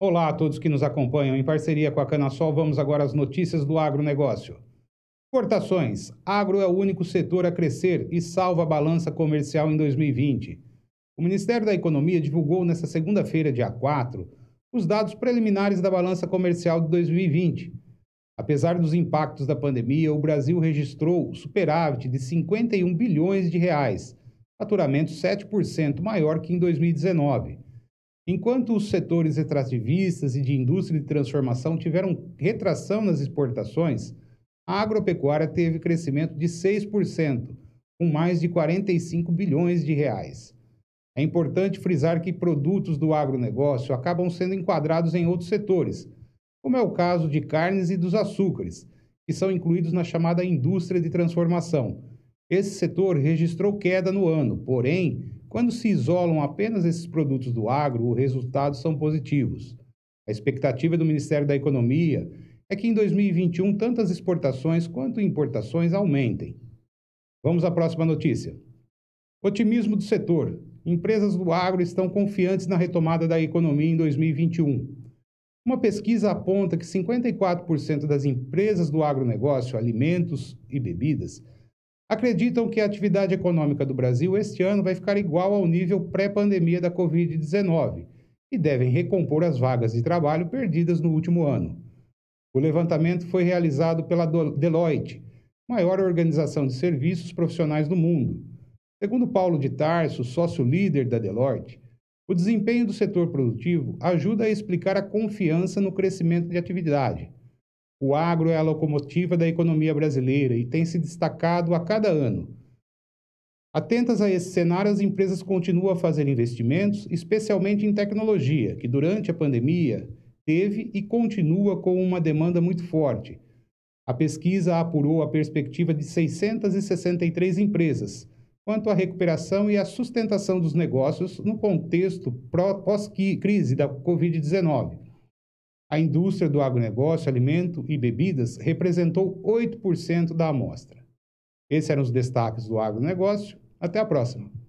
Olá a todos que nos acompanham. Em parceria com a Canasol, vamos agora às notícias do agronegócio. Exportações. Agro é o único setor a crescer e salva a balança comercial em 2020. O Ministério da Economia divulgou nesta segunda-feira, dia 4, os dados preliminares da balança comercial de 2020. Apesar dos impactos da pandemia, o Brasil registrou superávit de 51 bilhões de reais, faturamento 7% maior que em 2019. Enquanto os setores extrativistas e de indústria de transformação tiveram retração nas exportações, a agropecuária teve crescimento de 6%, com mais de 45 bilhões de reais. É importante frisar que produtos do agronegócio acabam sendo enquadrados em outros setores, como é o caso de carnes e dos açúcares, que são incluídos na chamada indústria de transformação. Esse setor registrou queda no ano, porém, quando se isolam apenas esses produtos do agro, os resultados são positivos. A expectativa do Ministério da Economia é que em 2021 tanto as exportações quanto importações aumentem. Vamos à próxima notícia. Otimismo do setor. Empresas do agro estão confiantes na retomada da economia em 2021. Uma pesquisa aponta que 54% das empresas do agronegócio, alimentos e bebidas, acreditam que a atividade econômica do Brasil este ano vai ficar igual ao nível pré-pandemia da Covid-19 e devem recompor as vagas de trabalho perdidas no último ano. O levantamento foi realizado pela Deloitte, maior organização de serviços profissionais do mundo. Segundo Paulo de Tarso, sócio-líder da Deloitte, o desempenho do setor produtivo ajuda a explicar a confiança no crescimento de atividade. O agro é a locomotiva da economia brasileira e tem se destacado a cada ano. Atentas a esse cenário, as empresas continuam a fazer investimentos, especialmente em tecnologia, que durante a pandemia teve e continua com uma demanda muito forte. A pesquisa apurou a perspectiva de 663 empresas, quanto à recuperação e à sustentação dos negócios no contexto pós-crise da Covid-19. A indústria do agronegócio, alimento e bebidas representou 8% da amostra. Esses eram os destaques do agronegócio. Até a próxima.